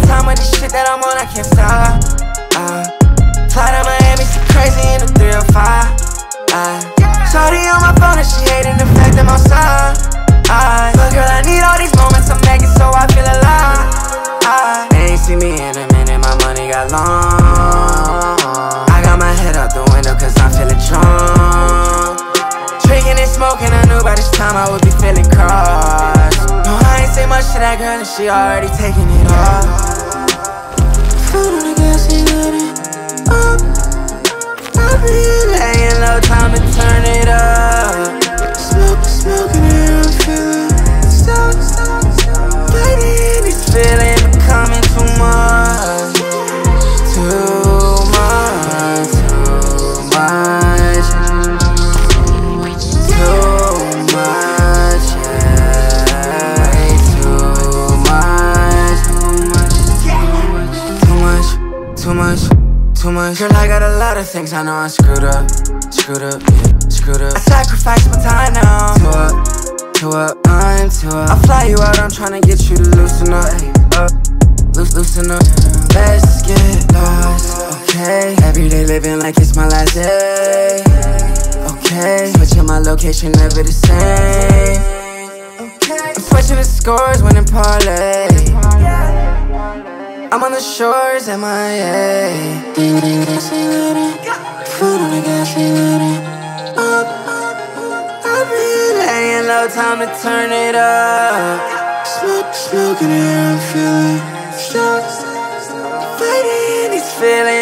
time with this shit that I'm on, I can't stop. Fly to Miami, she crazy in the 305. Shorty on my phone and she hating the fact I'm outside. But girl, I need all these moments I'm making so I feel alive. They ain't see me in a minute, my money got long. I got my head out the window cause I'm feeling drunk. Drinking and smoking, I knew by this time I would be feeling cross. No, I ain't say much to that girl and she already taking it off. Foot on the gas, ain't let it up. I be laying low, time to turn it up. Smoking it, I'm feeling stuck. Fighting these feelings, becoming too much. Too much, too much. Too much, yeah. Way too much. Too much. Girl, I got a lot of things I know I screwed up. I sacrifice my time now. Too up, I'm too up. I'll fly you out, I'm tryna get you to loosen up. Loosen up. Let's get lost, okay? Everyday living like it's my last day, okay? Switching my location, never the same, okay? I'm switching the scores, winning parlay. I'm on the shores, MIA. Foot on the gas, ain't let it up. I be laying low, time to turn it up. Smoking it, I'm feeling stuck. Fighting these feelings.